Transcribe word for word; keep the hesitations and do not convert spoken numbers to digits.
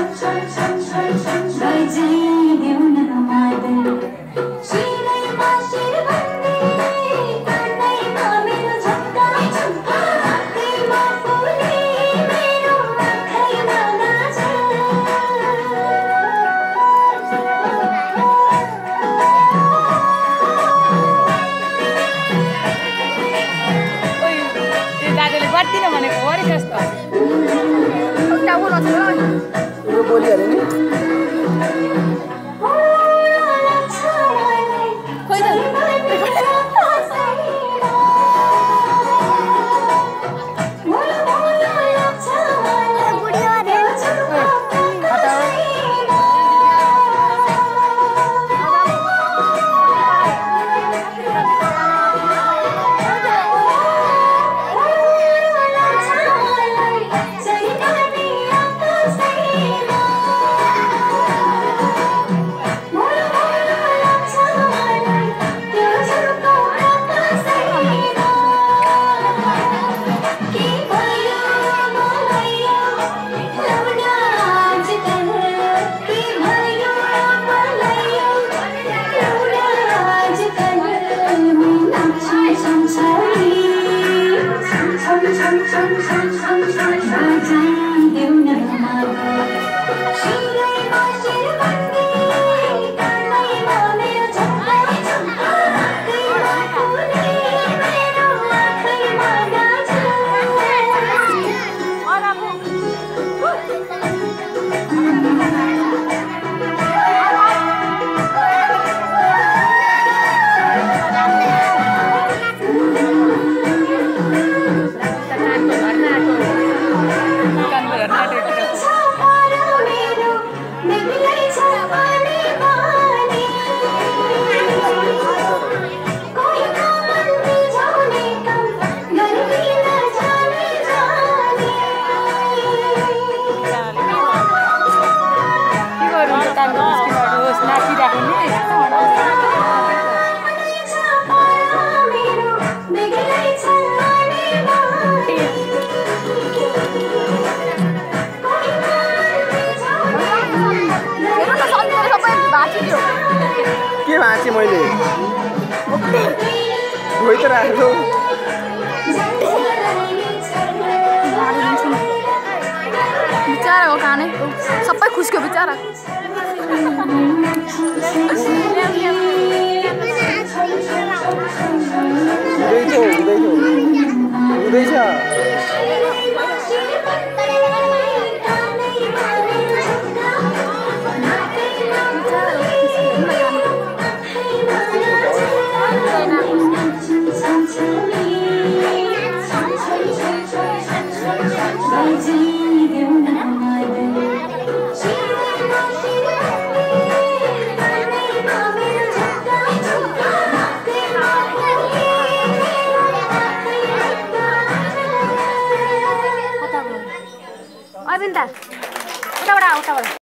sireima sirbandi kannaima mero jhakka hatima fuli mero ankhaima nacha दादाले गर्दिन भनेको हो रे कस्तो एउटा बोल छ यो बोली हाले नि खोइ त के भाँचे मैले भइ त राखेको बिचाराको कानै सबै खुस्क्यो बिचारा हुँदैछ हुँदैछ Ay, pinta. Uta, uta, uta.